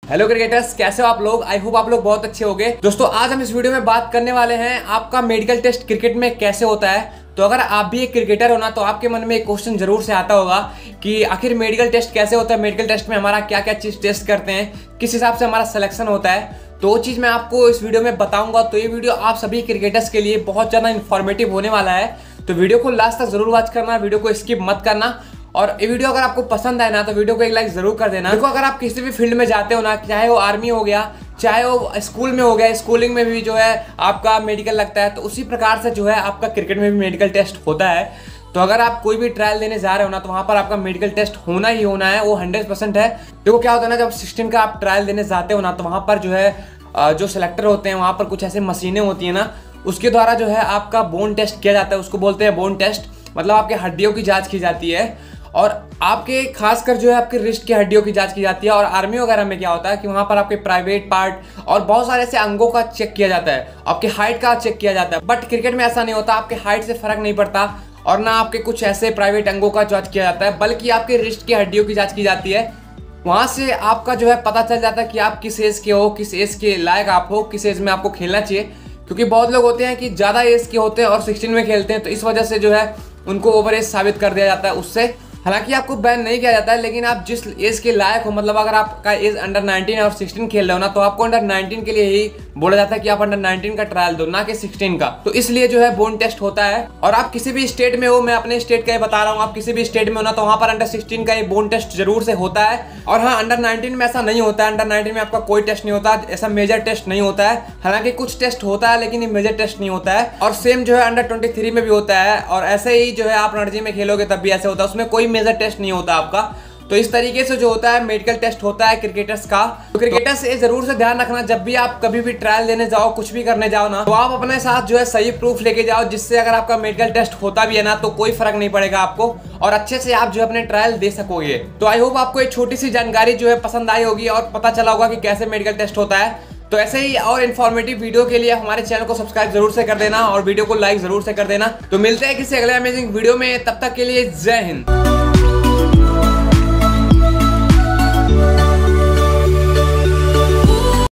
Hello cricketers, कैसे हो आप लोग। आई होप आप लोग बहुत अच्छे होंगे। दोस्तों आज हम इस वीडियो में बात करने वाले हैं आपका मेडिकल टेस्ट क्रिकेट में कैसे होता है। तो अगर आप भी एक क्रिकेटर हो ना, तो आपके मन में एक क्वेश्चन जरूर से आता होगा कि आखिर मेडिकल टेस्ट कैसे होता है, मेडिकल टेस्ट में हमारा क्या क्या चीज टेस्ट करते हैं, किस हिसाब से हमारा सिलेक्शन होता है। तो वो चीज़ मैं आपको इस वीडियो में बताऊंगा। तो ये वीडियो आप सभी क्रिकेटर्स के लिए बहुत ज़्यादा इन्फॉर्मेटिव होने वाला है। तो वीडियो को लास्ट तक जरूर वॉच करना, वीडियो को स्किप मत करना। और ये वीडियो अगर आपको पसंद आए ना, तो वीडियो को एक लाइक जरूर कर देना। देखो, अगर आप किसी भी फील्ड में जाते हो ना, चाहे वो आर्मी हो गया, चाहे वो स्कूल में हो गया, स्कूलिंग में भी जो है आपका मेडिकल लगता है, तो उसी प्रकार से जो है आपका क्रिकेट में भी मेडिकल टेस्ट होता है। तो अगर आप कोई भी ट्रायल देने जा रहे हो ना, तो वहाँ पर आपका मेडिकल टेस्ट होना ही होना है, वो 100% है। देखो क्या होता है ना, जब 16 का आप ट्रायल देने जाते हो ना, तो वहाँ पर जो है जो सिलेक्टर होते हैं, वहाँ पर कुछ ऐसी मशीनें होती हैं ना, उसके द्वारा जो है आपका बोन टेस्ट किया जाता है। उसको बोलते हैं बोन टेस्ट, मतलब आपके हड्डियों की जाँच की जाती है। और आपके खासकर जो है आपके रिस्ट की हड्डियों की जांच की जाती है। और आर्मी वगैरह में क्या होता है कि वहाँ पर आपके प्राइवेट पार्ट और बहुत सारे ऐसे अंगों का चेक किया जाता है, आपके हाइट का चेक किया जाता है। बट क्रिकेट में ऐसा नहीं होता, आपके हाइट से फर्क नहीं पड़ता और ना आपके कुछ ऐसे प्राइवेट अंगों का जांच किया जाता है, बल्कि आपके रिस्ट की हड्डियों की जाँच की जाती है। वहाँ से आपका जो है पता चल जाता है कि आप किस एज के हो, किस एज के लायक आप हो, किस एज में आपको खेलना चाहिए। क्योंकि बहुत लोग होते हैं कि ज़्यादा एज के होते हैं और 16 में खेलते हैं, तो इस वजह से जो है उनको ओवर एज साबित कर दिया जाता है उससे। हालांकि आपको बैन नहीं किया जाता है, लेकिन आप जिस एज के लायक हो, मतलब अगर आपका एज अंडर 19 और 16 खेल रहे हो ना, तो आपको अंडर 19 के लिए ही बोला जाता है कि आप अंडर 19 का ट्रायल दो, ना कि 16 का। तो इसलिए जो है बोन टेस्ट होता है। और आप किसी भी स्टेट में हो, मैं अपने स्टेट का ही बता रहा हूँ, आप किसी भी स्टेट में हो ना, तो वहाँ पर अंडर 16 का ये बोन टेस्ट जरूर से होता है। और हाँ, अंडर 19 में ऐसा नहीं होता है। अंडर 19 में आपका कोई टेस्ट नहीं होता, ऐसा मेजर टेस्ट नहीं होता है। हालांकि कुछ टेस्ट होता है, लेकिन ये मेजर टेस्ट नहीं होता है। और सेम जो है अंडर 23 में भी होता है। और ऐसे ही जो है आप रणजी में खेलोगे तब भी ऐसे होता है, उसमें कोई मेजर टेस्ट नहीं होता आपका। तो इस तरीके से जो होता है मेडिकल टेस्ट होता है क्रिकेटर्स का। तो क्रिकेटर्स ये जरूर से ध्यान रखना, जब भी आप कभी भी ट्रायल देने जाओ, कुछ भी करने जाओ ना, तो आप अपने साथ जो है सही प्रूफ लेके जाओ, जिससे अगर आपका मेडिकल टेस्ट होता भी है ना, तो कोई फर्क नहीं पड़ेगा आपको और अच्छे से आप जो है अपने ट्रायल दे सकोगे। तो आई होप आपको एक छोटी सी जानकारी जो है पसंद आई होगी और पता चला होगा कि कैसे मेडिकल टेस्ट होता है। तो ऐसे ही और इन्फॉर्मेटिव वीडियो के लिए हमारे चैनल को सब्सक्राइब जरूर से कर देना और वीडियो को लाइक जरूर से कर देना। तो मिलते हैं किसी अगले अमेजिंग वीडियो में, तब तक के लिए जय हिंद।